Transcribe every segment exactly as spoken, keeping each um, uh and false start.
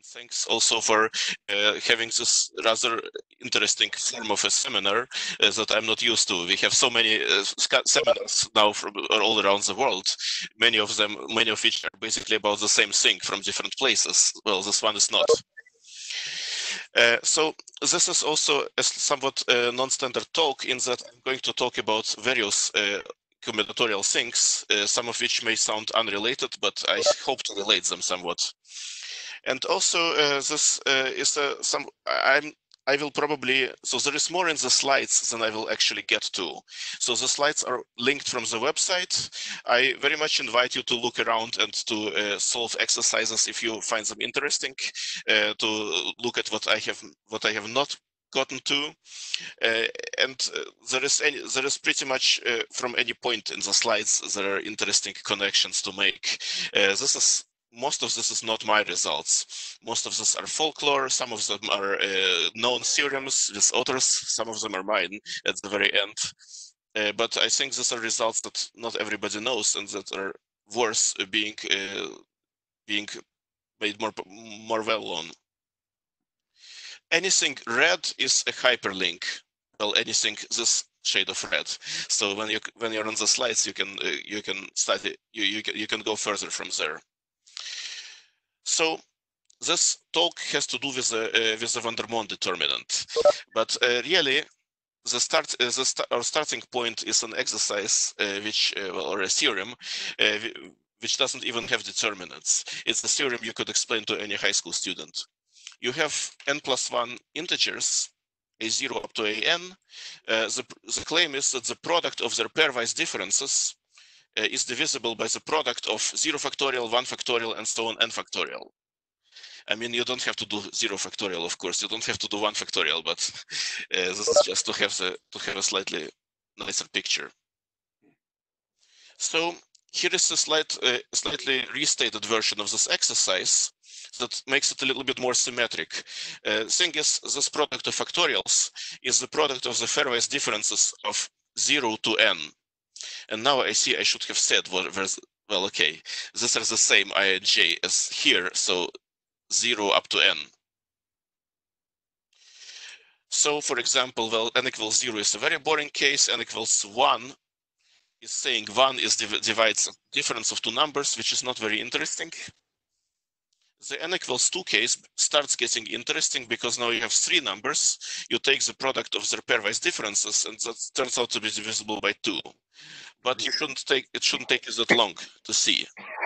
thanks also for uh, having this rather interesting form of a seminar uh, that I'm not used to. We have so many uh, seminars now from all around the world, many of them, many of which are basically about the same thing from different places. Well, this one is not. Uh, so this is also a somewhat uh, non-standard talk in that I'm going to talk about various uh, combinatorial things, uh, some of which may sound unrelated, but I hope to relate them somewhat. And also uh, this uh, is a, some, I'm, I will probably, so there is more in the slides than I will actually get to. So the slides are linked from the website. I very much invite you to look around and to uh, solve exercises if you find them interesting, uh, to look at what I have, what I have not gotten to. Uh, and uh, there is any, there is pretty much uh, from any point in the slides, there are interesting connections to make. Uh, this is Most of this is not my results. Most of this are folklore. Some of them are uh, known theorems with authors. Some of them are mine at the very end. Uh, but I think these are results that not everybody knows and that are worth being uh, being made more more well known. Anything red is a hyperlink. Well, anything this shade of red. So when you when you're on the slides, you can uh, you can study you you can, you can go further from there. So this talk has to do with the uh, with the van der Monde determinant, but uh, really the start uh, the st our starting point is an exercise uh, which uh, well, or a theorem uh, which doesn't even have determinants. It's a theorem you could explain to any high school student. You have n plus one integers, a zero up to a n. Uh, the the claim is that the product of their pairwise differences Uh, is divisible by the product of zero factorial, one factorial, and so on, n factorial. I mean, you don't have to do zero factorial, of course. You don't have to do one factorial, but uh, this is just to have the to have a slightly nicer picture. So here is a slight, uh, slightly restated version of this exercise that makes it a little bit more symmetric. Uh, thing is, this product of factorials is the product of the pairwise differences of zero to n. And now I see I should have said, well, well, okay, these are the same I and j as here, so zero up to n. So for example, well, n equals zero is a very boring case, n equals one is saying one is div divides difference of two numbers, which is not very interesting. The n equals two case starts getting interesting because now you have three numbers. You take the product of their pairwise differences, and that turns out to be divisible by two. But you shouldn't take it shouldn't take you that long to see.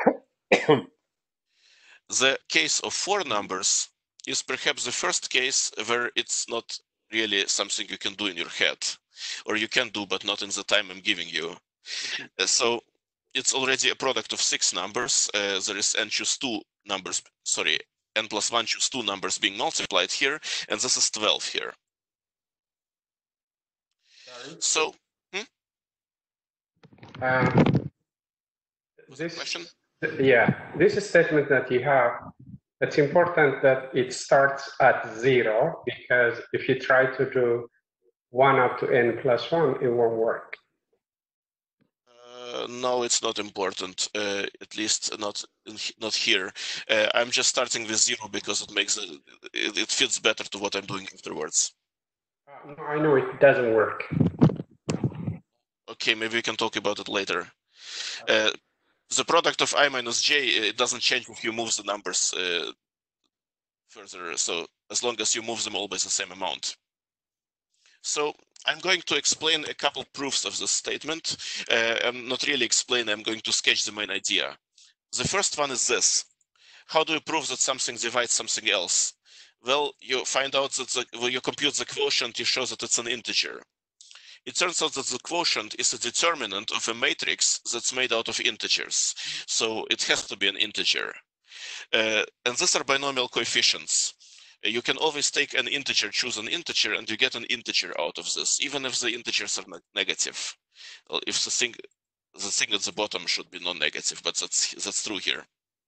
The case of four numbers is perhaps the first case where it's not really something you can do in your head, or you can do, but not in the time I'm giving you. Uh, so it's already a product of six numbers. Uh, there is n choose two numbers, sorry, n plus one choose two numbers being multiplied here, and this is twelve here. Sorry. So, hmm? um, this question? Yeah, this statement that you have, it's important that it starts at zero, because if you try to do one up to n plus one, it won't work. Uh, no, it's not important, uh, at least not not here. Uh, I'm just starting with zero because it makes it, it, it fits better to what I'm doing afterwards. Uh, no, I know it doesn't work. Okay, maybe we can talk about it later. Uh, the product of I minus j, it doesn't change if you move the numbers uh, further, so as long as you move them all by the same amount. So I'm going to explain a couple proofs of this statement. Uh, I'm not really explain, I'm going to sketch the main idea. The first one is this. How do you prove that something divides something else? Well, you find out that the, when you compute the quotient, you show that it's an integer. It turns out that the quotient is a determinant of a matrix that's made out of integers. So it has to be an integer. Uh, and these are binomial coefficients. You can always take an integer, choose an integer, and you get an integer out of this, even if the integers are negative. Well, if the thing, the thing at the bottom should be non-negative, but that's that's true here.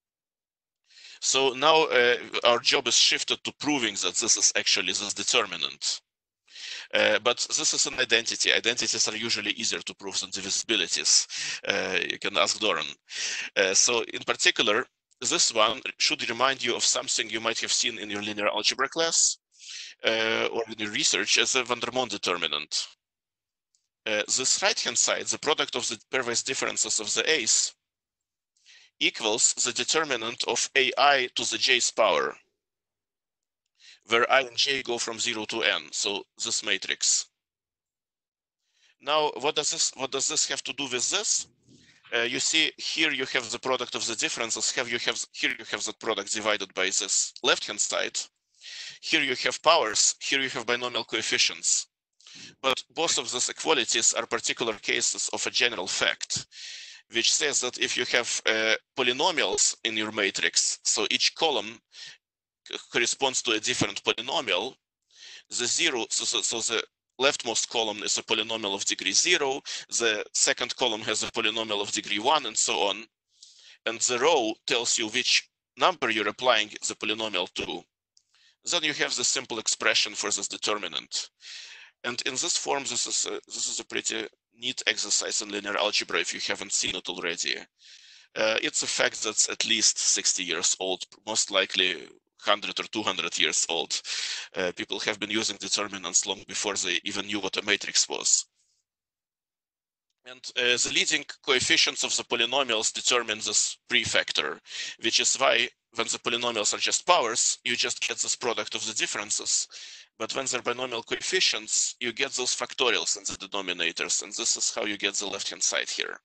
So now uh, our job is shifted to proving that this is actually this determinant. Uh, but this is an identity. Identities are usually easier to prove than divisibilities. Uh, you can ask Doran. Uh, so in particular, this one should remind you of something you might have seen in your linear algebra class uh, or in your research as a van der Monde determinant. Uh, this right-hand side, the product of the pairwise differences of the a's, equals the determinant of ai to the j's power, where I and j go from zero to n, so this matrix. Now, what does this, what does this have to do with this? Uh, you see here you have the product of the differences. Have you have here you have the product divided by this left-hand side. Here you have powers. Here you have binomial coefficients. But both of these equalities are particular cases of a general fact, which says that if you have uh, polynomials in your matrix, so each column corresponds to a different polynomial, the zero, so, so, so the leftmost column is a polynomial of degree zero, the second column has a polynomial of degree one, and so on. And the row tells you which number you're applying the polynomial to. Then you have the simple expression for this determinant. And in this form, this is a, this is a pretty neat exercise in linear algebra if you haven't seen it already. Uh, it's a fact that's at least sixty years old, most likely one hundred or two hundred years old. Uh, people have been using determinants long before they even knew what a matrix was. And uh, the leading coefficients of the polynomials determine this prefactor, which is why when the polynomials are just powers, you just get this product of the differences. But when they're binomial coefficients, you get those factorials in the denominators, and this is how you get the left-hand side here.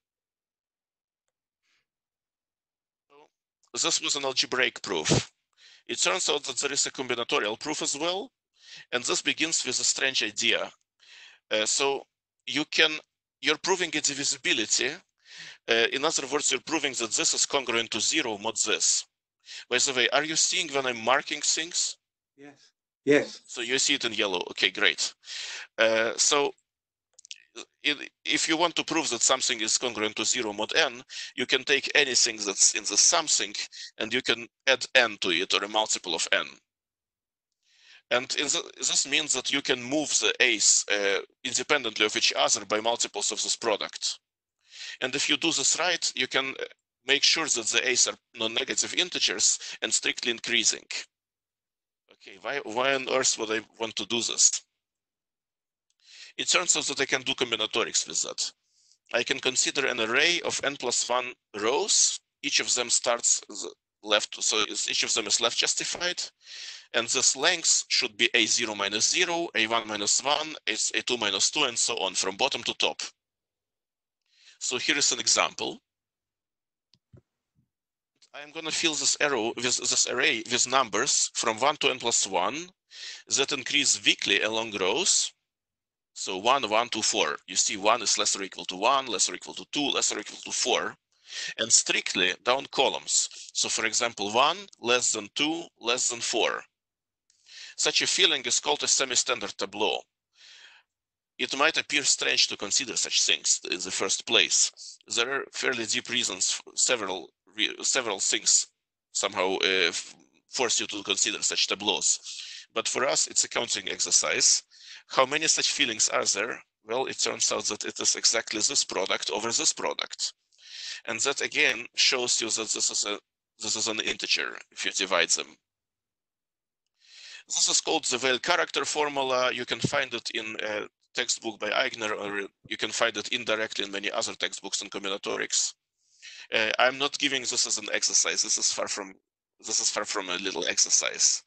So this was an algebraic proof. It turns out that there is a combinatorial proof as well, and this begins with a strange idea. Uh, so you can, you're proving a divisibility. Uh, in other words, you're proving that this is congruent to zero mod this. By the way, are you seeing when I'm marking things? Yes. Yes. So you see it in yellow. Okay, great. Uh, so it, if you want to prove that something is congruent to zero mod n, you can take anything that's in the something and you can add n to it, or a multiple of n. And in the, this means that you can move the a's uh, independently of each other by multiples of this product. And if you do this right, you can make sure that the a's are non-negative integers and strictly increasing. Okay, why, why on earth would I want to do this? It turns out that I can do combinatorics with that. I can consider an array of n plus one rows. Each of them starts left, so each of them is left justified. And this length should be a zero minus zero, a one minus one, a two minus two, and so on, from bottom to top. So here is an example. I'm going to fill this arrow with this array with numbers from one to n plus one that increase weakly along rows. So one, one, two, four. You see one is less or equal to one, less or equal to two, less or equal to four. And strictly down columns. So for example, one, less than two, less than four. Such a filling is called a semi-standard tableau. It might appear strange to consider such things in the first place. There are fairly deep reasons, several several things somehow uh, force you to consider such tableaus. But for us, it's a counting exercise. How many such fillings are there? Well, it turns out that it is exactly this product over this product. And that again shows you that this is a this is an integer if you divide them. This is called the Weil character formula. You can find it in a textbook by Eigner, or you can find it indirectly in many other textbooks on combinatorics. Uh, I'm not giving this as an exercise. This is far from this is far from a little exercise.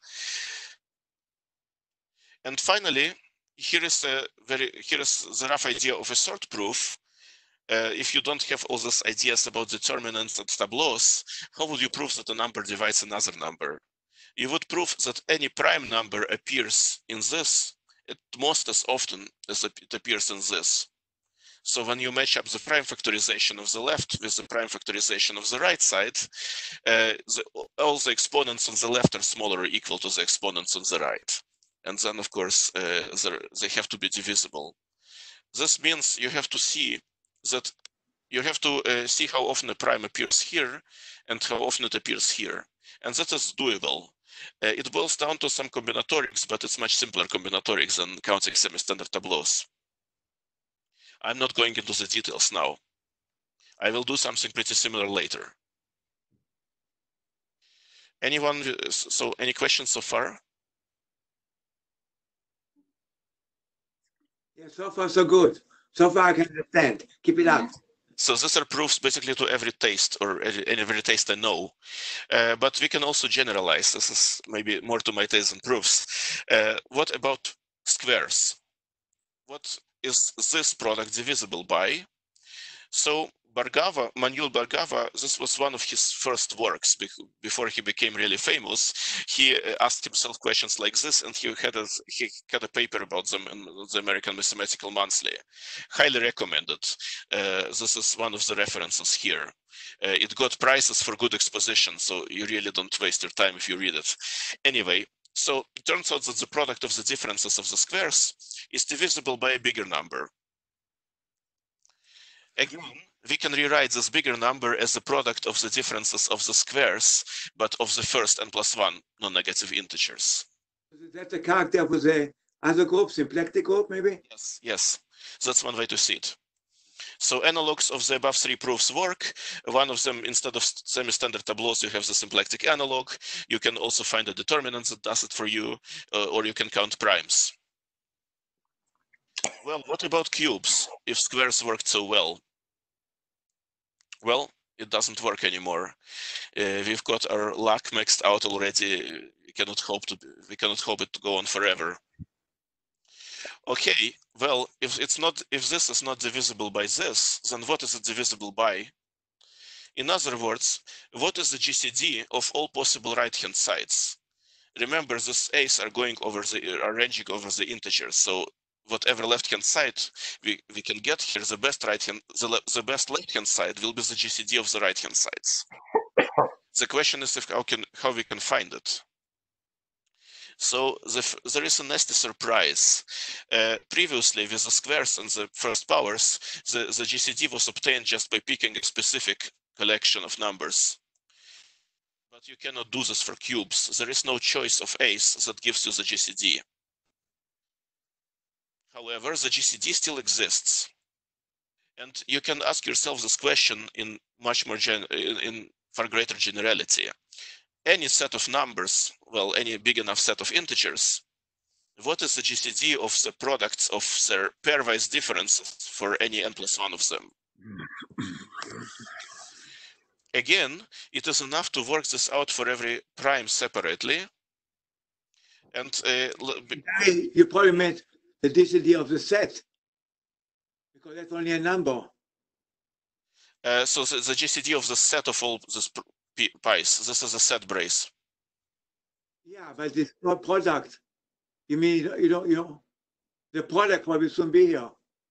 And finally, here is a very here is the rough idea of a sort proof. Uh, if you don't have all these ideas about determinants and tableaus, how would you prove that a number divides another number? You would prove that any prime number appears in this at most as often as it appears in this. So when you match up the prime factorization of the left with the prime factorization of the right side, uh, the, all the exponents on the left are smaller or equal to the exponents on the right. And then, of course, uh, they have to be divisible. This means you have to see that you have to uh, see how often a prime appears here and how often it appears here. And that is doable. Uh, it boils down to some combinatorics, but it's much simpler combinatorics than counting semi-standard tableaus. I'm not going into the details now. I will do something pretty similar later. Anyone? So any questions so far? Yeah, so far so good. So far I can understand. Keep it up. So these are proofs basically to every taste or every taste I know. Uh, but we can also generalize. This is maybe more to my taste than proofs. Uh, what about squares? What is this product divisible by? So Bhargava, Manuel Bhargava, this was one of his first works before he became really famous. He asked himself questions like this, and he had a, he had a paper about them in the American Mathematical Monthly. Highly recommended. Uh, this is one of the references here. Uh, it got prizes for good exposition, so you really don't waste your time if you read it. Anyway, so it turns out that the product of the differences of the squares is divisible by a bigger number. Again, we can rewrite this bigger number as the product of the differences of the squares, but of the first n plus one non-negative integers. Is that the character for the other group, symplectic group, maybe? Yes, yes. That's one way to see it. So analogs of the above three proofs work. One of them, instead of semi-standard tableaus, you have the symplectic analog. You can also find a determinant that does it for you, uh, or you can count primes. Well, what about cubes, if squares worked so well? Well, it doesn't work anymore. Uh, we've got our luck maxed out already. We cannot hope to. We cannot hope it to go on forever. Okay, well, if it's not, if this is not divisible by this, then what is it divisible by? In other words, what is the G C D of all possible right-hand sides? Remember, these a's are going over the, are ranging over the integers. So whatever left-hand side we, we can get here, the best right-hand, the, the best left-hand side will be the G C D of the right-hand sides. The question is if how can how we can find it. So the, there is a nasty surprise. Uh, previously, with the squares and the first powers, the, the G C D was obtained just by picking a specific collection of numbers. But you cannot do this for cubes. There is no choice of a's that gives you the G C D. However, the G C D still exists. And you can ask yourself this question in much more gen in, in far greater generality. Any set of numbers, well, any big enough set of integers, what is the G C D of the products of their pairwise differences for any n plus one of them? Again, it is enough to work this out for every prime separately. And uh, you probably meant the G C D of the set, because that's only a number. Uh, so the, the G C D of the set of all this pi's, this is a set brace. Yeah, but it's not product. You mean, you know, you know, the product probably soon be here.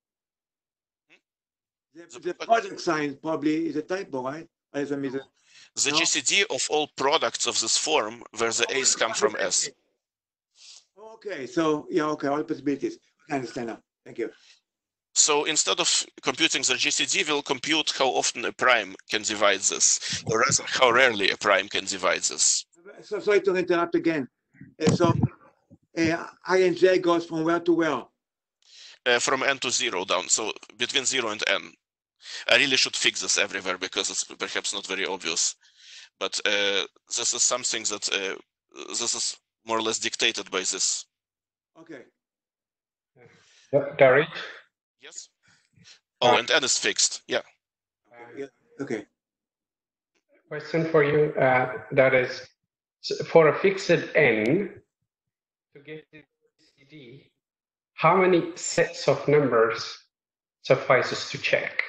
Hmm? The, the product sign probably is a typo, right? As a the no? G C D of all products of this form where the a's come from S. Okay, so yeah, okay, all possibilities. I understand now. Thank you. So instead of computing the G C D, we'll compute how often a prime can divide this, or rather how rarely a prime can divide this. So sorry to interrupt again. Uh, so uh, I and J goes from where to where? Uh, from n to zero down, so between zero and n. I really should fix this everywhere because it's perhaps not very obvious. But uh, this is something that uh, this is more or less dictated by this. Okay. Derek? Yes. Oh, uh, and n is fixed. Yeah. Yeah. Okay. Question for you. Uh, that is, for a fixed n, to get the G C D, how many sets of numbers suffices to check?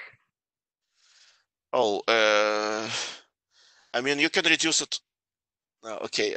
Oh, uh, I mean, you can reduce it. Uh, okay.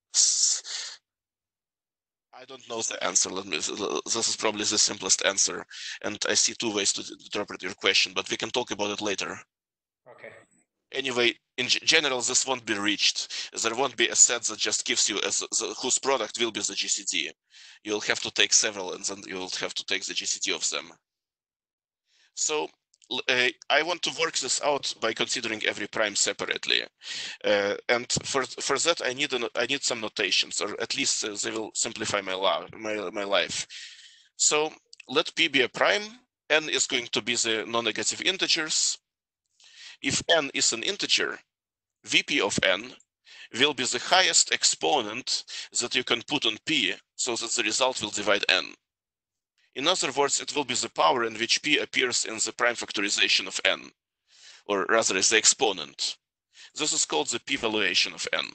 I don't know the answer. Let me, this is probably the simplest answer. And I see two ways to interpret your question, but we can talk about it later. Okay. Anyway, in general, this won't be reached. There won't be a set that just gives you as the, whose product will be the G C D. You'll have to take several, and then you'll have to take the G C D of them. So uh, I want to work this out by considering every prime separately, uh, and for for that I need an, I need some notations, or at least uh, they will simplify my, my my life. So let P be a prime. N is going to be the non-negative integers. If n is an integer, V P of n will be the highest exponent that you can put on P, so that the result will divide N. In other words, it will be the power in which P appears in the prime factorization of N, or rather as the exponent. This is called the p-valuation of N.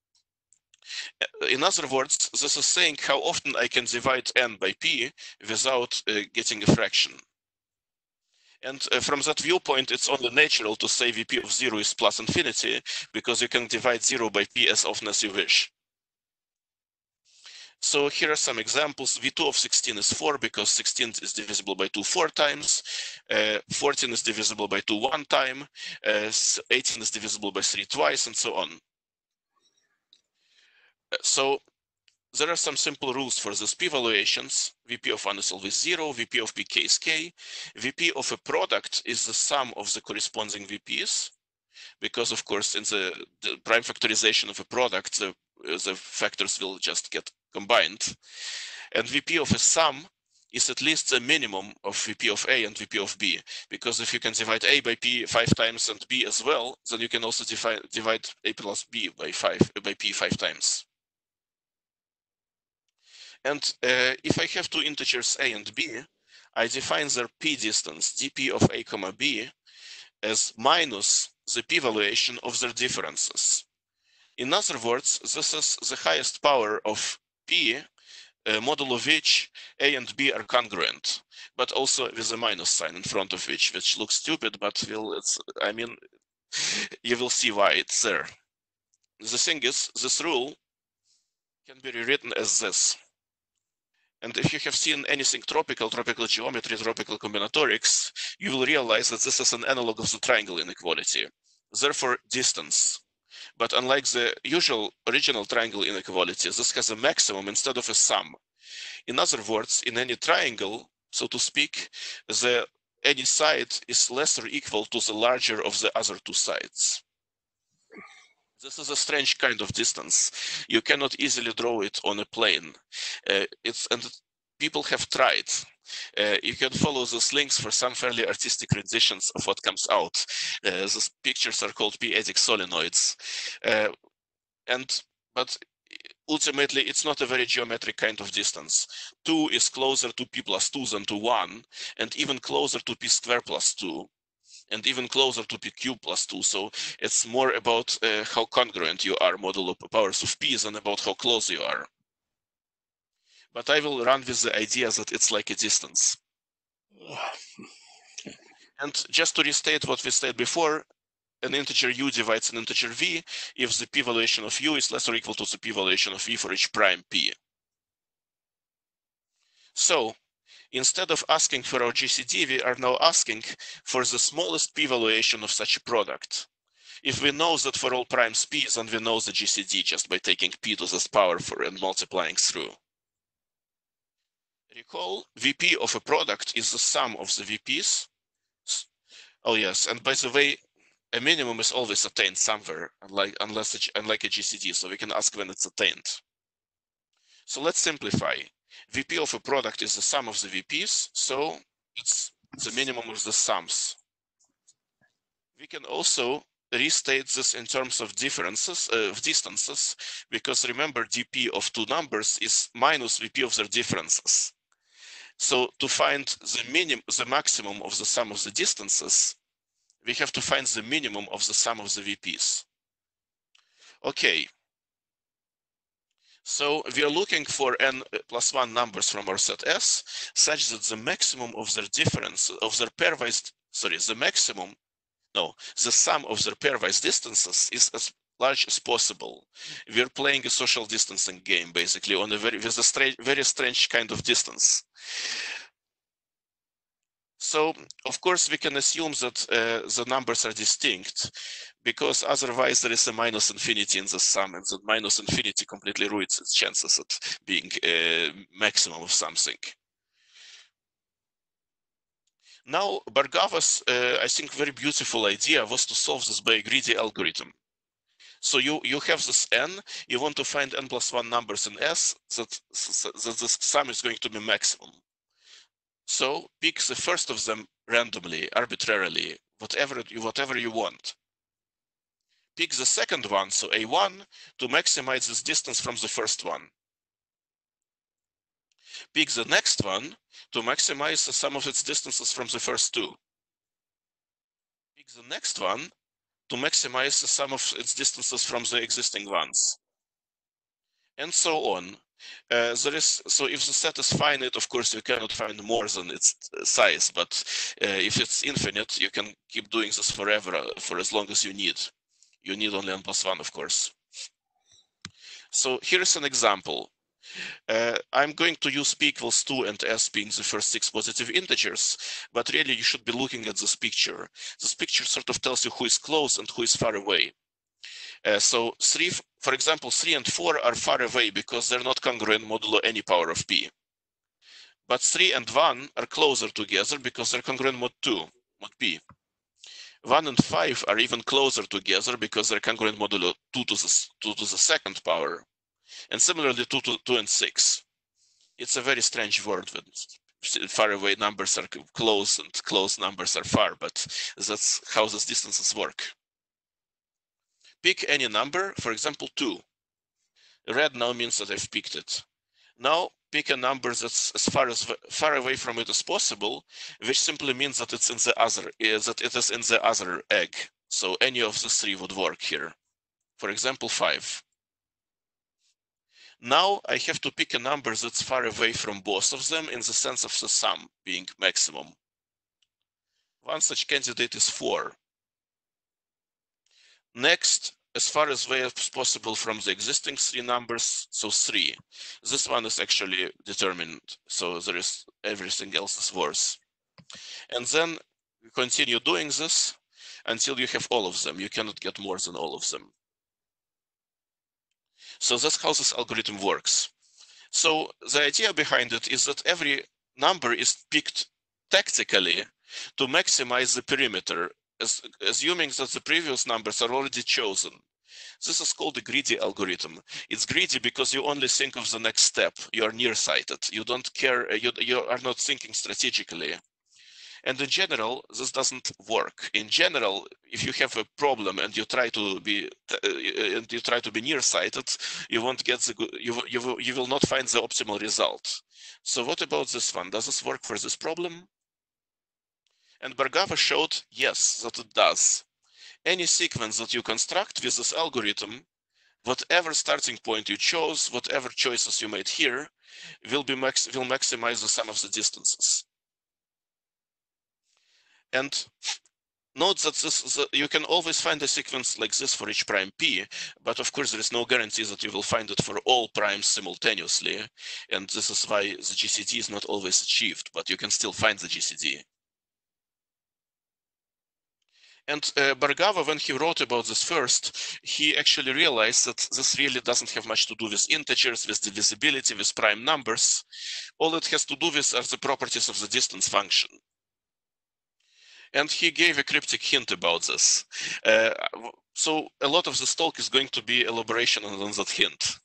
In other words, this is saying how often I can divide N by P without uh, getting a fraction. And uh, from that viewpoint, it's only natural to say V P of zero is plus infinity, because you can divide zero by P as often as you wish. So here are some examples. V two of sixteen is four, because sixteen is divisible by two four times. Uh, fourteen is divisible by two one time. Uh, eighteen is divisible by three twice, and so on. So there are some simple rules for these p-valuations. V P of one is always zero. V P of p k is k. V P of a product is the sum of the corresponding V Ps, because of course in the, the prime factorization of a product, the, the factors will just get combined. And V P of a sum is at least the minimum of V P of A and V P of B, because if you can divide A by P five times and B as well, then you can also divide, divide A plus B by five by P five times. And uh, if I have two integers A and B, I define their P distance, dP of A comma B, as minus the p-valuation of their differences. In other words, this is the highest power of P, uh, modulo which A and B are congruent, but also with a minus sign in front of which, which looks stupid, but will it's, I mean, you will see why it's there. The thing is, this rule can be rewritten as this. And if you have seen anything tropical, tropical geometry, tropical combinatorics, you will realize that this is an analog of the triangle inequality, therefore distance. But unlike the usual original triangle inequality, this has a maximum instead of a sum. In other words, in any triangle, so to speak, the any side is less or equal to the larger of the other two sides. This is a strange kind of distance. You cannot easily draw it on a plane. Uh, it's and people have tried. Uh, you can follow those links for some fairly artistic renditions of what comes out. Uh, those pictures are called p-adic solenoids, uh, and but ultimately it's not a very geometric kind of distance. Two is closer to p plus two than to one, and even closer to p squared plus two. And even closer to p cubed plus two. So it's more about uh, how congruent you are modulo powers of p than about how close you are. But I will run with the idea that it's like a distance. And just to restate what we said before, an integer u divides an integer v if the p-valuation of u is less or equal to the p-valuation of v for each prime p. So instead of asking for our G C D, we are now asking for the smallest p-valuation of such a product. If we know that for all primes p, then we know the G C D just by taking p to this power for and multiplying through. Recall, V P of a product is the sum of the V Ps. Oh yes, and by the way, a minimum is always attained somewhere, unlike, unless it, unlike a G C D, so we can ask when it's attained. So let's simplify. V P of a product is the sum of the V Ps, so it's the minimum of the sums. We can also restate this in terms of differences, uh, of distances, because remember dP of two numbers is minus V P of their differences. So to find the minimum, the maximum of the sum of the distances, we have to find the minimum of the sum of the V Ps. Okay. So we are looking for n plus one numbers from our set S, such that the maximum of their difference, of their pairwise, sorry, the maximum, no, the sum of their pairwise distances is as large as possible. We are playing a social distancing game, basically, on a very, with a strange, very strange kind of distance. So, of course, we can assume that uh, the numbers are distinct, because otherwise there is a minus infinity in the sum, and that minus infinity completely ruins its chances at being a maximum of something. Now, Bargava's, uh, I think, very beautiful idea was to solve this by a greedy algorithm. So you, you have this n, you want to find n plus one numbers in S, that, that the sum is going to be maximum. So pick the first of them randomly, arbitrarily, whatever you, whatever you want. pick the second one, so A one, to maximize this distance from the first one. Pick the next one to maximize the sum of its distances from the first two. Pick the next one to maximize the sum of its distances from the existing ones. And so on. Uh, there is, so if the set is finite, of course, you cannot find more than its size, but uh, if it's infinite, you can keep doing this forever, uh, for as long as you need. You need only n plus one, of course. So here's an example. Uh, I'm going to use p equals two and s being the first six positive integers, but really you should be looking at this picture. This picture sort of tells you who is close and who is far away. Uh, so three, for example, three and four are far away because they're not congruent modulo any power of p. But three and one are closer together because they're congruent mod two, mod p. one and five are even closer together because they're congruent modulo two to the, two to the second power. And similarly, two to two and six. It's a very strange word when far away numbers are close and close numbers are far, but that's how these distances work. Pick any number, for example, two. Red now means that I've picked it. Now pick a number that's as far as far away from it as possible, which simply means that it's in the other, is that it is in the other egg. So any of the three would work here. For example, five. Now I have to pick a number that's far away from both of them in the sense of the sum being maximum. One such candidate is four. Next, as far as way as possible from the existing three numbers, so three. This one is actually determined, so there is everything else is worse. And then you continue doing this until you have all of them. You cannot get more than all of them. So that's how this algorithm works. So the idea behind it is that every number is picked tactically to maximize the perimeter, as, assuming that the previous numbers are already chosen. This is called a greedy algorithm. It's greedy because you only think of the next step. You are nearsighted. You don't care. You, you are not thinking strategically. And in general, this doesn't work. In general, if you have a problem and you try to be uh, and you try to be nearsighted, you won't get the good, you you you will not find the optimal result. So what about this one? Does this work for this problem? And Bargava showed yes, that it does. Any sequence that you construct with this algorithm, whatever starting point you chose, whatever choices you made here, will be max will maximize the sum of the distances. And note that this the, you can always find a sequence like this for each prime p, but of course there is no guarantee that you will find it for all primes simultaneously, and this is why the G C D is not always achieved, but you can still find the G C D. And uh, Bargava, when he wrote about this first, he actually realized that this really doesn't have much to do with integers, with divisibility, with prime numbers. All it has to do with are the properties of the distance function. And he gave a cryptic hint about this. Uh, so a lot of this talk is going to be elaboration on that hint.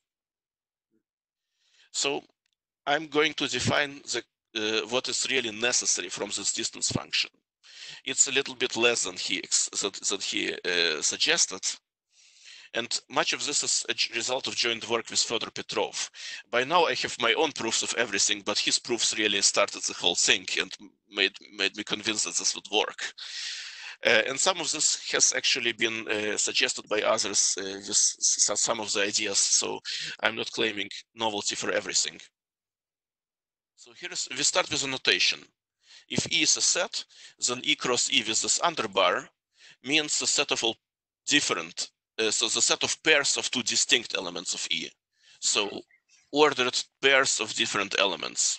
So I'm going to define the, uh, what is really necessary from this distance function. It's a little bit less than he, that, that he uh, suggested. And much of this is a result of joint work with Fyodor Petrov. By now I have my own proofs of everything, but his proofs really started the whole thing and made, made me convinced that this would work. Uh, and some of this has actually been uh, suggested by others uh, with some of the ideas, so I'm not claiming novelty for everything. So here's, we start with a notation. If E is a set, then E cross E with this underbar means the set of all different Uh, so the set of pairs of two distinct elements of E. So ordered pairs of different elements.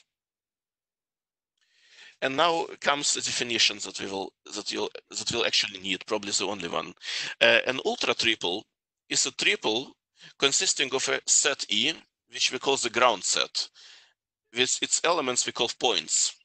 And now comes the definition that we will that you'll that we'll actually need, probably the only one. Uh, an ultra triple is a triple consisting of a set E, which we call the ground set, with its elements we call points.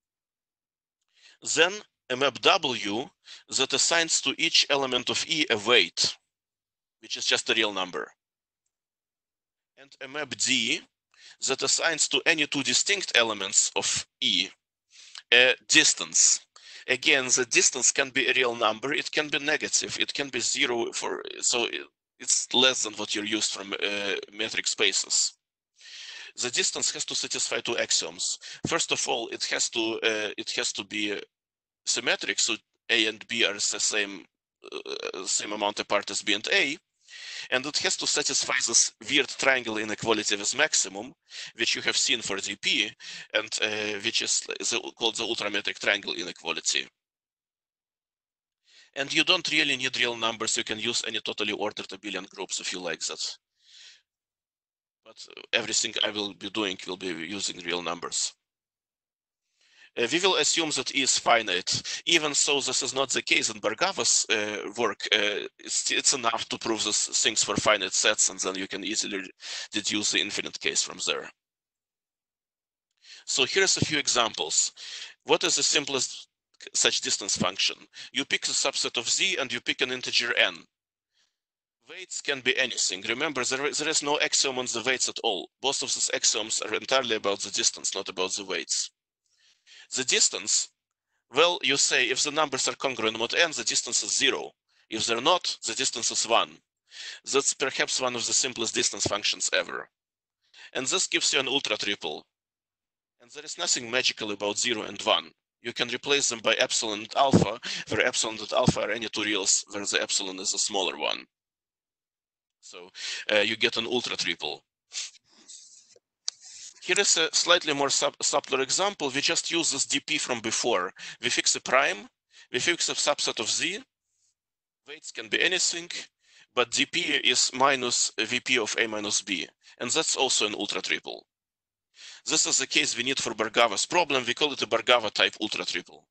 Then a map W that assigns to each element of E a weight, which is just a real number. And a map D that assigns to any two distinct elements of E a distance. Again, the distance can be a real number. It can be negative. It can be zero for, so it's less than what you're used from uh, metric spaces. The distance has to satisfy two axioms. First of all, it has to uh, it has to be symmetric, so A and B are the same uh, same amount apart as B and A, and it has to satisfy this weird triangle inequality with maximum, which you have seen for D P, and uh, which is called the ultrametric triangle inequality. And you don't really need real numbers. You can use any totally ordered abelian groups if you like that. But everything I will be doing will be using real numbers. Uh, we will assume that E is finite. Even so, this is not the case in Bargava's uh, work. Uh, it's, it's enough to prove these things for finite sets, and then you can easily deduce the infinite case from there. So here's a few examples. What is the simplest such distance function? You pick a subset of Z and you pick an integer n. Weights can be anything. Remember, there is, there is no axiom on the weights at all. Both of these axioms are entirely about the distance, not about the weights. The distance, well, you say if the numbers are congruent mod n, the distance is zero. If they're not, the distance is one. That's perhaps one of the simplest distance functions ever. And this gives you an ultra triple. And there is nothing magical about zero and one. You can replace them by epsilon and alpha, where epsilon and alpha are any two reals, where the epsilon is a smaller one. So uh, you get an ultra triple. Here is a slightly more sub subtler example. We just use this D P from before. We fix a prime, we fix a subset of Z. Weights can be anything, but D P is minus V P of A minus B. And that's also an ultra triple. This is the case we need for Bargava's problem. We call it a Bargava type ultra triple.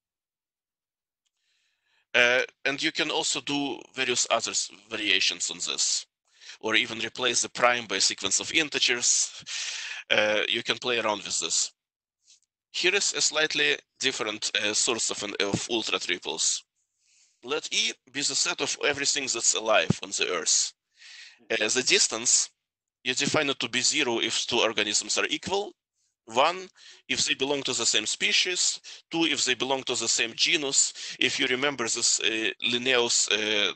Uh, and you can also do various other variations on this, or even replace the prime by a sequence of integers. Uh, you can play around with this. Here is a slightly different uh, source of, an, of ultra triples. Let E be the set of everything that's alive on the Earth. Uh, the distance, you define it to be zero if two organisms are equal, one if they belong to the same species, two if they belong to the same genus. If you remember this uh, Linnaeus uh,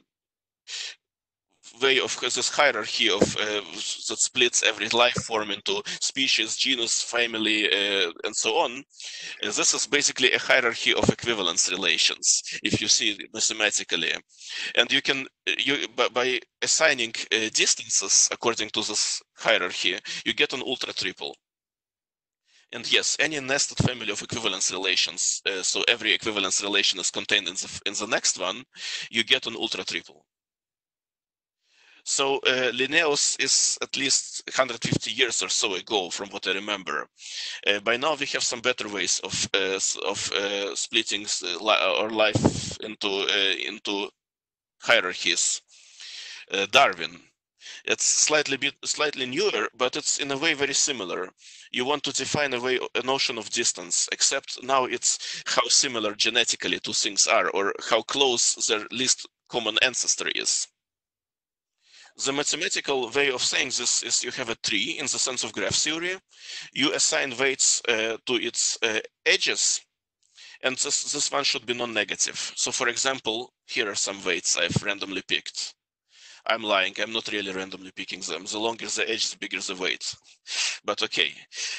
way of this hierarchy of uh, that splits every life form into species, genus, family, uh, and so on. Uh, this is basically a hierarchy of equivalence relations, if you see it mathematically. And you can, you by, by assigning uh, distances according to this hierarchy, you get an ultra triple. And yes, any nested family of equivalence relations, uh, so every equivalence relation is contained in the, in the next one, you get an ultra triple. So uh, Linnaeus is at least one hundred fifty years or so ago, from what I remember. Uh, by now we have some better ways of uh, of uh, splitting our life into uh, into hierarchies. Uh, Darwin. It's slightly bit slightly newer, but it's in a way very similar. You want to define a way a notion of distance, except now it's how similar genetically two things are, or how close their least common ancestor is. The mathematical way of saying this is you have a tree in the sense of graph theory. You assign weights uh, to its uh, edges, and this, this one should be non-negative. So for example, here are some weights I've randomly picked. I'm lying, I'm not really randomly picking them. The longer the edge, the bigger the weight. But okay.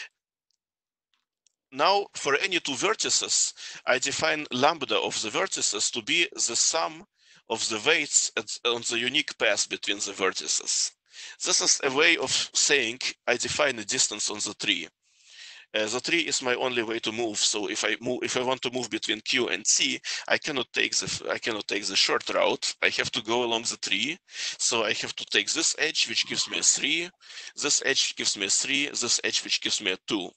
Now, for any two vertices, I define lambda of the vertices to be the sum of the weights at, on the unique path between the vertices. This is a way of saying I define a distance on the tree. Uh, the tree is my only way to move. So if I move, if I want to move between Q and C, I cannot take the I cannot take the short route. I have to go along the tree. So I have to take this edge, which gives me a three. This edge gives me a three. This edge, which gives me a two.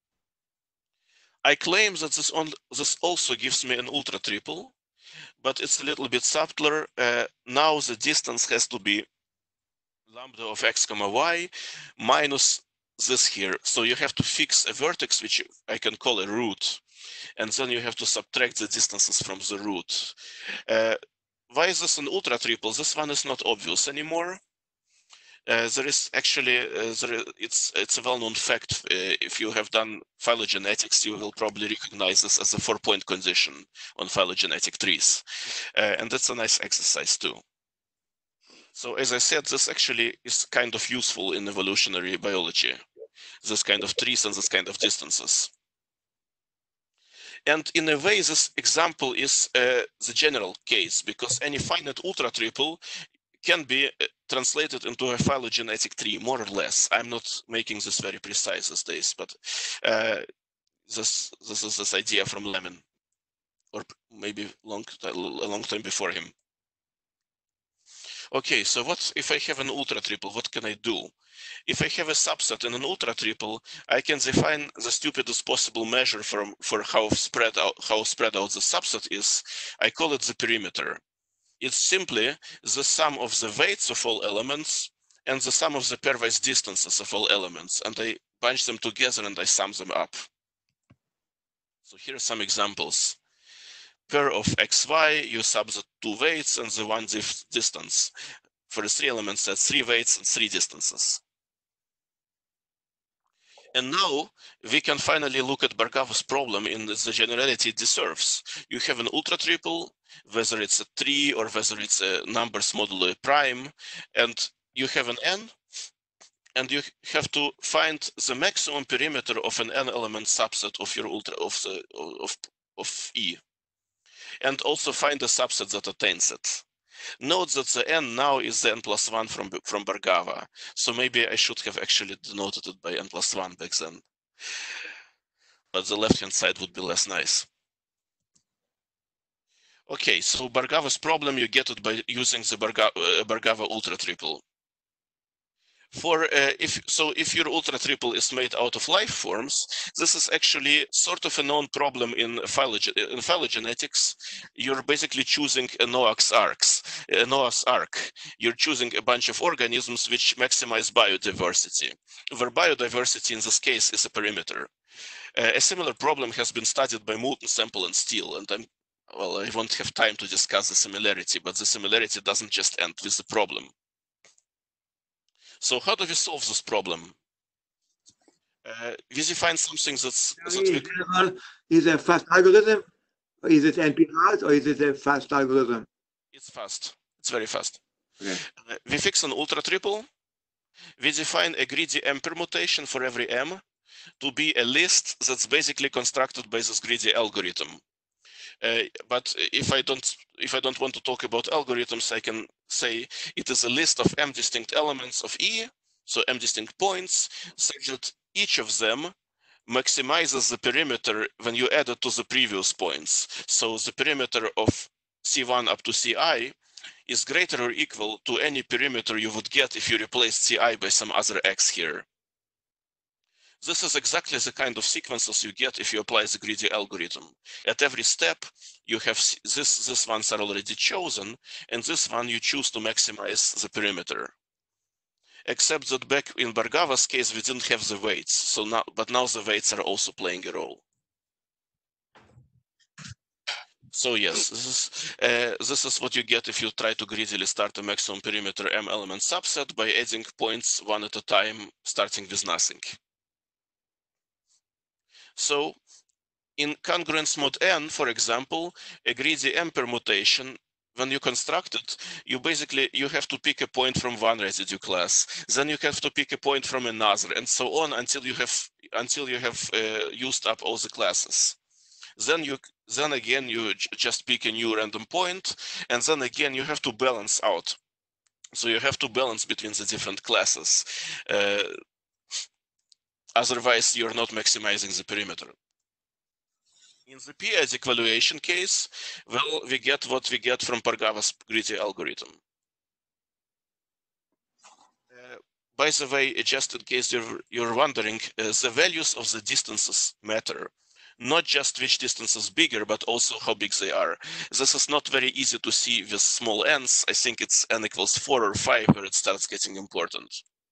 I claim that this on this also gives me an ultra triple, but it's a little bit subtler. Uh, now the distance has to be lambda of x comma y minus this here. So you have to fix a vertex, which I can call a root, and then you have to subtract the distances from the root. Uh, why is this an ultra triple? This one is not obvious anymore. Uh, there is actually, uh, there, it's, it's a well-known fact. Uh, if you have done phylogenetics, you will probably recognize this as a four-point condition on phylogenetic trees. Uh, and that's a nice exercise too. So as I said, this actually is kind of useful in evolutionary biology, this kind of trees and this kind of distances. And in a way, this example is uh, the general case, because any finite ultra triple can be translated into a phylogenetic tree, more or less. I'm not making this very precise these days, but uh, this this is this idea from Lemon, or maybe long a long time before him. Okay, so what if I have an ultra triple? What can I do? If I have a subset in an ultra triple, I can define the stupidest possible measure for for how spread out how spread out the subset is. I call it the perimeter. It's simply the sum of the weights of all elements and the sum of the pairwise distances of all elements, and I bunch them together and I sum them up. So here are some examples. Pair of xy, you sub the two weights and the one distance. For the three elements, that's three weights and three distances. And now we can finally look at Bargava's problem in the generality it deserves. You have an ultra triple, whether it's a tree or whether it's a numbers modulo prime, and you have an n, and you have to find the maximum perimeter of an n element subset of your ultra of the of of E, and also find a subset that attains it. Note that the n now is the n plus one from, from Bargava. So maybe I should have actually denoted it by n plus one back then. But the left-hand side would be less nice. Okay, so Bargava's problem, you get it by using the Barga, uh, Bargava ultra triple. For uh, if so, if your ultra triple is made out of life forms, this is actually sort of a known problem in, phylogen in phylogenetics. You're basically choosing a Noah's arcs, a Noah's ark. You're choosing a bunch of organisms which maximize biodiversity, where biodiversity in this case is a perimeter. Uh, a similar problem has been studied by Moulton, Semple, and Steele, and I'm well, I won't have time to discuss the similarity, but the similarity doesn't just end with the problem. So how do we solve this problem? Uh, we define something that's... that we... Is it a fast algorithm? Or is it N P hard or is it a fast algorithm? It's fast. It's very fast. Okay. Uh, we fix an ultra triple. We define a greedy M permutation for every M to be a list that's basically constructed by this greedy algorithm. Uh, but if I don't if I don't want to talk about algorithms, I can say it is a list of m distinct elements of E, so m distinct points, such that each of them maximizes the perimeter when you add it to the previous points. So the perimeter of C one up to C I is greater or equal to any perimeter you would get if you replaced C I by some other X here. This is exactly the kind of sequences you get if you apply the greedy algorithm. At every step, you have this, this ones are already chosen, and this one you choose to maximize the perimeter. Except that back in Bargava's case, we didn't have the weights, so now, but now the weights are also playing a role. So yes, this is, uh, this is what you get if you try to greedily start a maximum perimeter M element subset by adding points one at a time, starting with nothing. So in congruence mod n, for example, a greedy M permutation, when you construct it, you basically, you have to pick a point from one residue class, then you have to pick a point from another, and so on until you have, until you have uh, used up all the classes. Then you, then again, you just pick a new random point, and then again, you have to balance out. So you have to balance between the different classes. Uh, Otherwise, you're not maximizing the perimeter. In the p-adic valuation case, well, we get what we get from Bargava's greedy algorithm. Uh, by the way, just in case you're, you're wondering, uh, the values of the distances matter. Not just which distance is bigger, but also how big they are. This is not very easy to see with small n's. I think it's n equals four or five where it starts getting important.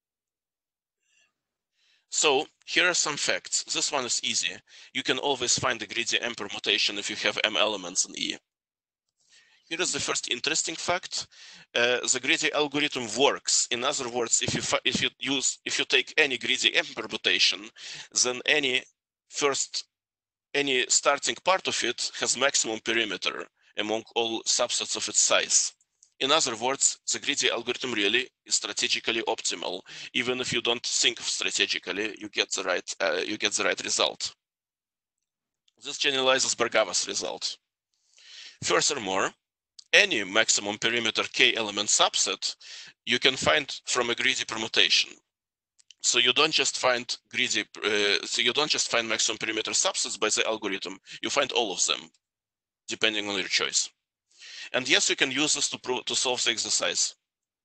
So here are some facts. This one is easy. You can always find the greedy M permutation if you have M elements in E. Here is the first interesting fact. Uh, the greedy algorithm works. In other words, if you if you use if you take any greedy M permutation, then any first any starting part of it has maximum perimeter among all subsets of its size. In other words, the greedy algorithm really is strategically optimal. Even if you don't think of strategically, you get the right uh, you get the right result. This generalizes Bergava's result. Furthermore, any maximum perimeter k element subset you can find from a greedy permutation. So you don't just find greedy, uh, so you don't just find maximum perimeter subsets by the algorithm. You find all of them, depending on your choice. And yes, you can use this to prove, to solve the exercise.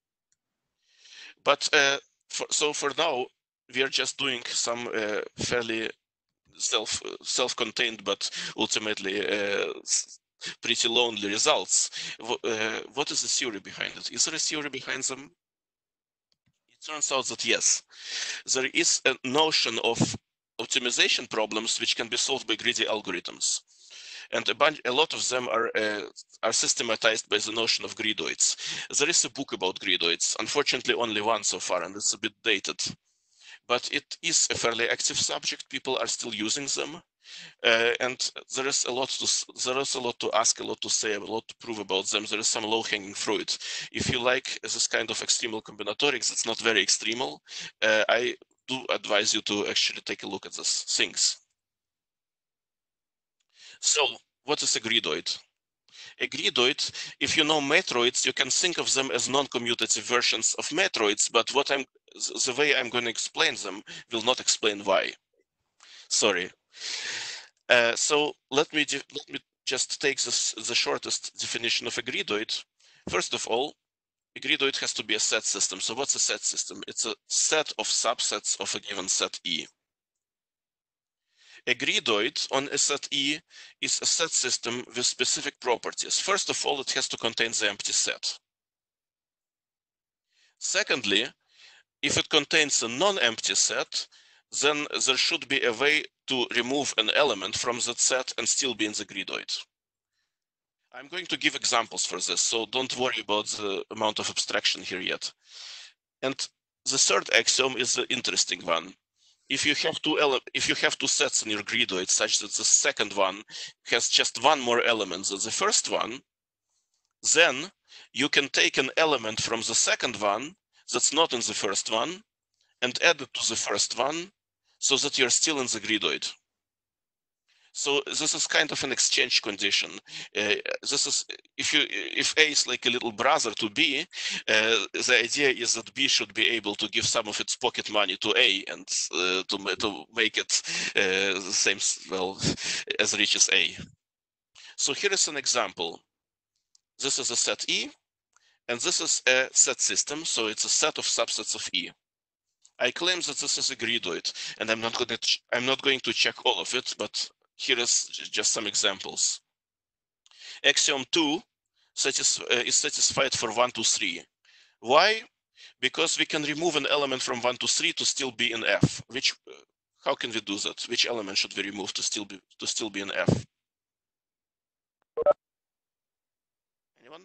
But uh, for, so for now, we are just doing some uh, fairly self self-contained, but ultimately uh, pretty lonely results. Uh, what is the theory behind it? Is there a theory behind them? It turns out that yes, there is a notion of optimization problems which can be solved by greedy algorithms. And a, bunch, a lot of them are, uh, are systematized by the notion of gridoids. There is a book about gridoids, unfortunately only one so far, and it's a bit dated. But it is a fairly active subject. People are still using them. Uh, and there is a lot to there is a lot to ask, a lot to say, a lot to prove about them. There is some low-hanging fruit. If you like this kind of extremal combinatorics, it's not very extremal. Uh, I do advise you to actually take a look at these things. So, what is a gridoid? A gridoid, if you know metroids, you can think of them as non-commutative versions of metroids. But what I'm the way I'm going to explain them will not explain why. Sorry. Uh, so let me let me just take this, the shortest definition of a gridoid. First of all, a gridoid has to be a set system. So what's a set system? It's a set of subsets of a given set E. A gridoid on a set E is a set system with specific properties. First of all, it has to contain the empty set. Secondly, if it contains a non-empty set, then there should be a way to remove an element from that set and still be in the gridoid. I'm going to give examples for this, so don't worry about the amount of abstraction here yet. And the third axiom is the interesting one. If you have two ele if you have two sets in your gridoid such that the second one has just one more element than the first one, then you can take an element from the second one that's not in the first one and add it to the first one so that you're still in the gridoid. So this is kind of an exchange condition. Uh, this is if you if A is like a little brother to B, uh, the idea is that B should be able to give some of its pocket money to A and uh, to to make it uh, the same well as rich as A. So here is an example. This is a set E, and this is a set system. So it's a set of subsets of E. I claim that this is a gridoid, and I'm not going to I'm not going to check all of it, but here is just some examples. Axiom two satis uh, is satisfied for one to three. Why? Because we can remove an element from one to three to still be in F. Which, uh, how can we do that? Which element should we remove to still be to still be in F? Anyone?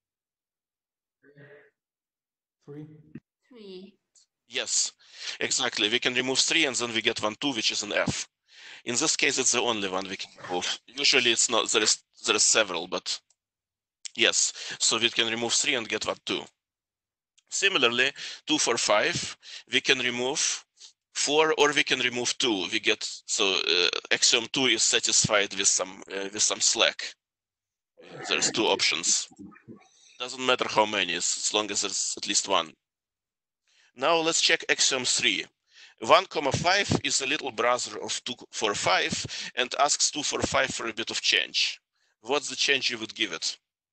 Three. Three. Yes, exactly. We can remove three, and then we get one two, which is an F. In this case, it's the only one we can remove. Usually, it's not. There is there is several, but yes. So we can remove three and get one two. Similarly, two four five, we can remove four, or we can remove two. We get so uh, axiom two is satisfied with some uh, with some slack. There's two options. Doesn't matter how many, as long as there's at least one. Now let's check axiom three. one comma five is a little brother of two four five and asks two four five for a bit of change. What's the change you would give it?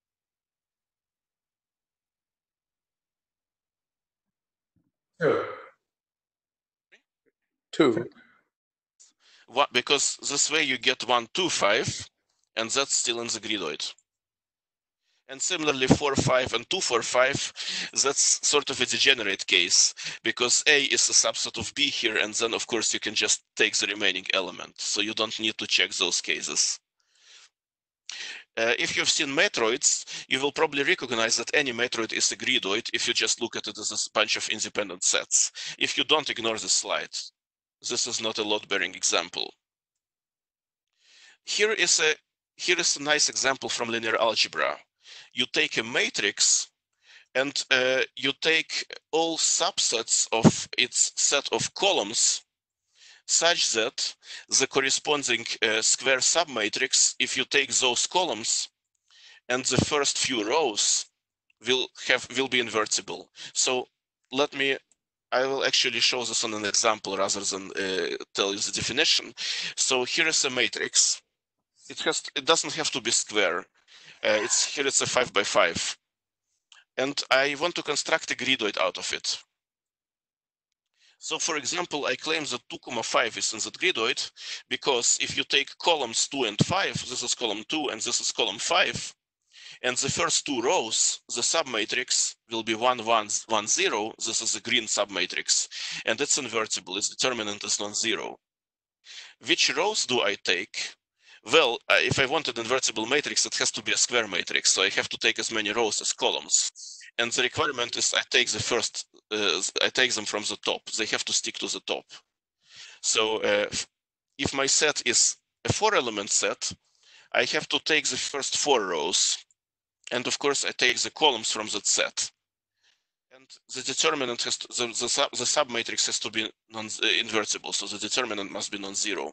Two. Two. What, because this way you get one two five, and that's still in the gridoid. And similarly, four five and two four five, that's sort of a degenerate case, because A is a subset of B here, and then of course you can just take the remaining element. So you don't need to check those cases. Uh, if you've seen matroids, you will probably recognize that any matroid is a gridoid if you just look at it as a bunch of independent sets. If you don't, ignore the slide. This is not a load-bearing example. Here is a here is a nice example from linear algebra. You take a matrix and uh, you take all subsets of its set of columns such that the corresponding uh, square submatrix, if you take those columns and the first few rows will have will be invertible. So let me, I will actually show this on an example rather than uh, tell you the definition. So here is a matrix. It has it doesn't have to be square. Uh, it's here it's a five by five. And I want to construct a gridoid out of it. So for example, I claim that two comma five is in that gridoid because if you take columns two and five, this is column two and this is column five, and the first two rows, the submatrix will be one, one, one, zero. This is a green submatrix, and it's invertible. Its determinant is non-zero. Which rows do I take? Well, uh, if I want an invertible matrix, it has to be a square matrix, so I have to take as many rows as columns. And the requirement is I take the first, uh, I take them from the top. They have to stick to the top. So uh, if my set is a four-element set, I have to take the first four rows. And of course, I take the columns from that set. And the determinant has to, the, the, sub, the submatrix has to be non, uh, invertible, so the determinant must be non-zero.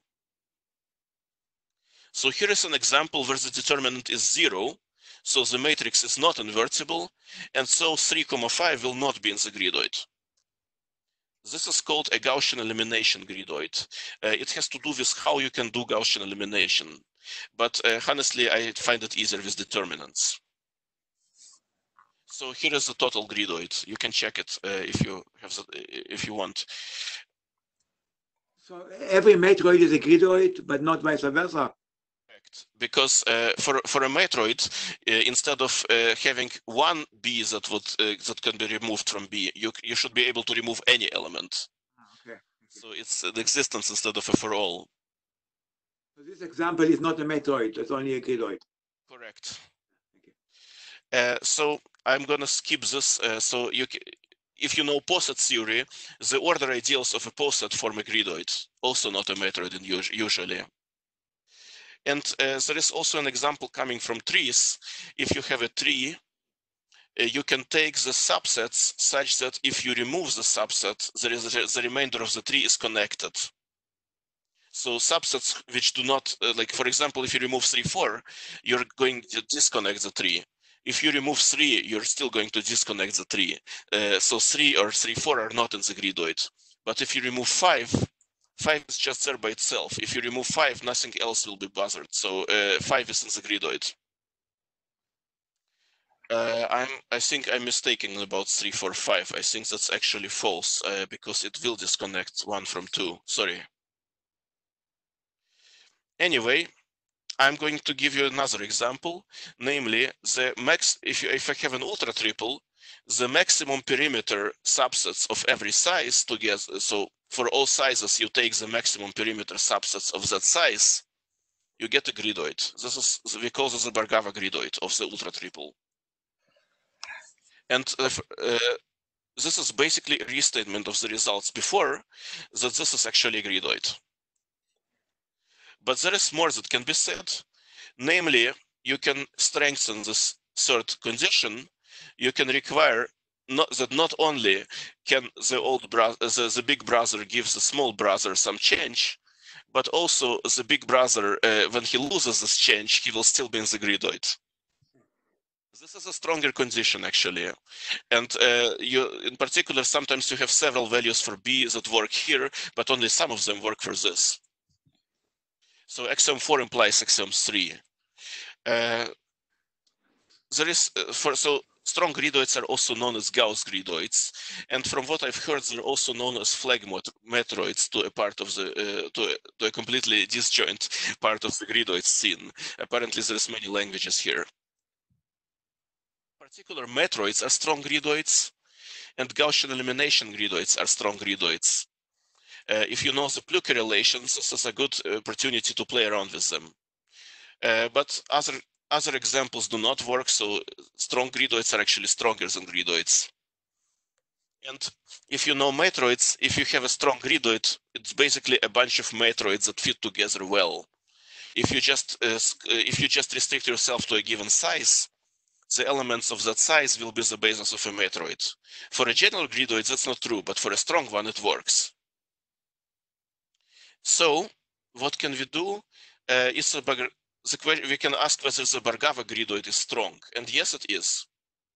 So here is an example where the determinant is zero, so the matrix is not invertible, and so three comma five will not be in the gridoid. This is called a Gaussian elimination gridoid. Uh, it has to do with how you can do Gaussian elimination, but uh, honestly, I find it easier with determinants. So here is the total gridoid. You can check it uh, if you have the, if you want. So every matroid is a gridoid, but not vice versa. Because uh, for for a matroid, uh, instead of uh, having one B that would uh, that can be removed from B, you you should be able to remove any element. Okay. So it's the existence instead of a for all. So this example is not a matroid; it's only a gridoid. Correct. Uh, so I'm gonna skip this. Uh, so you, if you know poset theory, the order ideals of a poset form a gridoid, also not a matroid in usually. And uh, there is also an example coming from trees. If you have a tree, uh, you can take the subsets such that if you remove the subset, there is a, the remainder of the tree is connected. So subsets which do not, uh, like for example, if you remove three, four, you're going to disconnect the tree. If you remove three, you're still going to disconnect the tree. Uh, so three or three, four are not in the gridoid. But if you remove five, five is just there by itself. If you remove five, nothing else will be bothered. So uh, five is in the gridoid. Uh, I'm, I think I'm mistaken about three, four, five. I think that's actually false uh, because it will disconnect one from two. Sorry. Anyway, I'm going to give you another example, namely the max. If you, if I have an ultra triple, the maximum perimeter subsets of every size together. So for all sizes, you take the maximum perimeter subsets of that size, you get a gridoid. This is, we call this the Bargava gridoid of the ultra triple. And uh, uh, this is basically a restatement of the results before, that this is actually a gridoid. But there is more that can be said. Namely, you can strengthen this third condition. You can require not, that not only can the old brother, the, the big brother give the small brother some change, but also the big brother, uh, when he loses this change, he will still be in the gridoid. This is a stronger condition, actually. And uh, you, in particular, sometimes you have several values for B that work here, but only some of them work for this. So axiom four implies axiom three. Uh, there is, uh, for so strong gridoids are also known as Gauss gridoids, and from what I've heard, they're also known as flag matroids to a part of the uh, to, a, to a completely disjoint part of the gridoid scene. Apparently, there's many languages here. Particular matroids are strong gridoids, and Gaussian elimination gridoids are strong gridoids. Uh, if you know the Plücke relations, this is a good opportunity to play around with them. Uh, but other other examples do not work, so strong gridoids are actually stronger than gridoids. And if you know matroids, if you have a strong gridoid, it's basically a bunch of matroids that fit together well. If you just uh, if you just restrict yourself to a given size, the elements of that size will be the basis of a matroid. For a general gridoid, that's not true, but for a strong one, it works. So, what can we do? Uh, is a the question, we can ask whether the Bargava gridoid is strong, and yes, it is.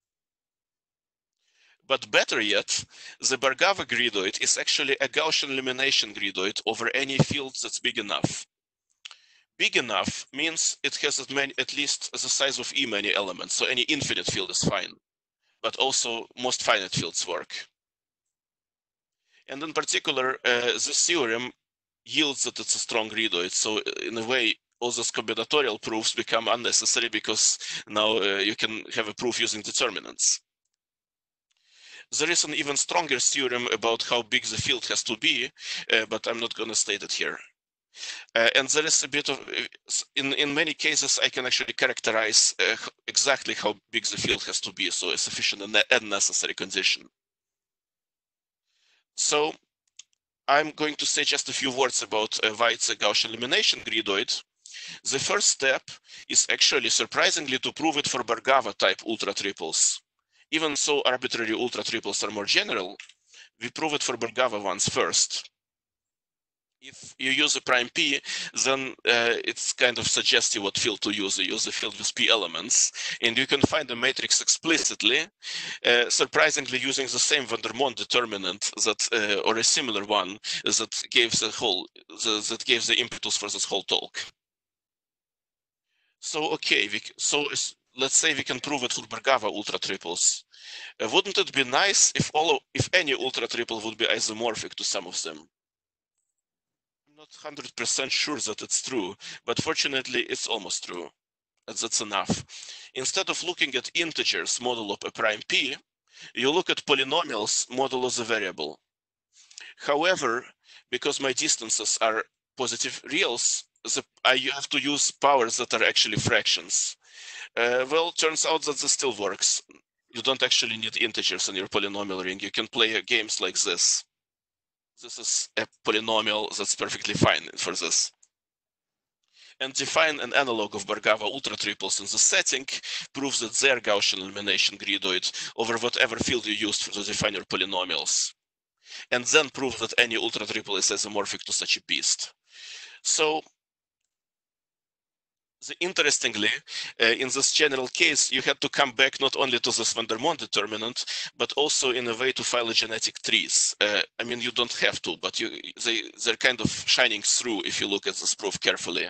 But better yet, the Bargava gridoid is actually a Gaussian elimination gridoid over any field that's big enough. Big enough means it has at, many, at least the size of E many elements, so any infinite field is fine, but also most finite fields work. And in particular, uh, this theorem yields that it's a strong gridoid, so in a way, all those combinatorial proofs become unnecessary because now uh, you can have a proof using determinants. There is an even stronger theorem about how big the field has to be, uh, but I'm not going to state it here. Uh, and there is a bit of, in, in many cases, I can actually characterize uh, exactly how big the field has to be, so a sufficient and necessary condition. So I'm going to say just a few words about uh, why it's a Gaussian elimination gridoid. The first step is actually surprisingly to prove it for Bargava type ultra triples. Even so arbitrary ultra triples are more general, we prove it for Bargava ones first. If you use a prime P, then uh, it's kind of suggests you what field to use. You use a field with P elements, and you can find the matrix explicitly, uh, surprisingly using the same van der Monde determinant that, uh, or a similar one that gave the whole, the, that gave the impetus for this whole talk. So okay, we, so let's say we can prove it for Bargava ultra triples. Uh, wouldn't it be nice if all, if any ultra triple would be isomorphic to some of them? Not one hundred percent sure that it's true, but fortunately it's almost true. That's enough. Instead of looking at integers modulo a prime P, you look at polynomials modulo the variable. However, because my distances are positive reals, the, I have to use powers that are actually fractions. Uh, well, turns out that this still works. You don't actually need integers in your polynomial ring. You can play games like this. This is a polynomial that's perfectly fine for this. And define an analog of Bargava ultra triples in the setting proves that they're Gaussian elimination gridoid over whatever field you used to define your polynomials. And then prove that any ultra triple is isomorphic to such a beast. So, the, interestingly, uh, in this general case, you had to come back not only to this van der Monde determinant, but also in a way to phylogenetic trees. Uh, I mean, you don't have to, but you, they, they're kind of shining through if you look at this proof carefully.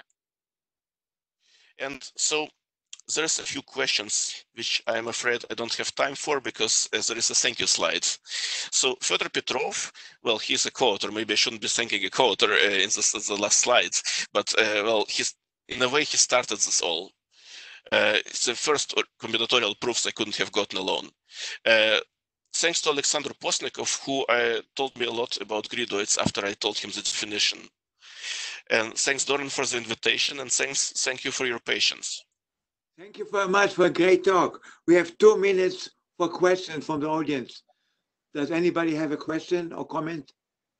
And so there's a few questions which I'm afraid I don't have time for because uh, there is a thank you slide. So Fyodor Petrov, well, he's a co-author. Maybe I shouldn't be thanking a co-author uh, in this, the last slides, but uh, well, he's in a way, he started this all. Uh, it's the first combinatorial proofs I couldn't have gotten alone. Uh, thanks to Alexander Postnikov, who uh, told me a lot about gridoids after I told him the definition. And thanks, Doran, for the invitation, and thanks, thank you for your patience. Thank you very much for a great talk. We have two minutes for questions from the audience. Does anybody have a question or comment?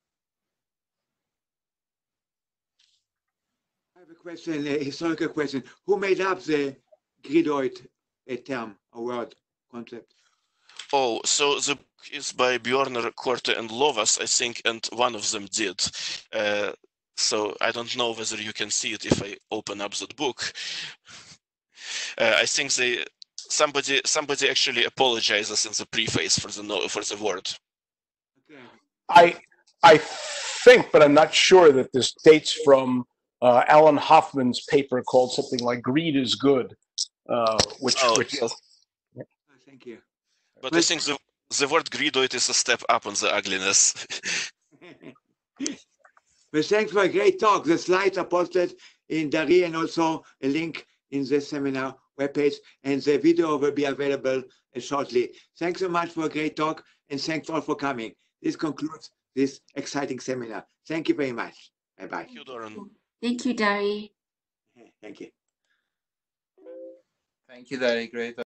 I have a question, a historical question. Who made up the gridoid a term, a word, concept? Oh, so the book is by Bjorner, Korte, and Lovas, I think, and one of them did. Uh, so I don't know whether you can see it if I open up that book. Uh, I think they somebody somebody actually apologizes in the preface for the no, for the word. Okay. I I think, but I'm not sure that this dates from Uh, Alan Hoffman's paper called something like "Greed is Good," uh, which, oh, which yes. Oh, thank you. But, but I think the, the word gridoid is a step up on the ugliness. But thanks for a great talk. The slides are posted in Dari and also a link in the seminar webpage, and the video will be available shortly. Thanks so much for a great talk, and thanks all for coming. This concludes this exciting seminar. Thank you very much. Bye-bye. Thank you, Doran. Thank you, Dari. Thank you. Thank you, Larry. Great.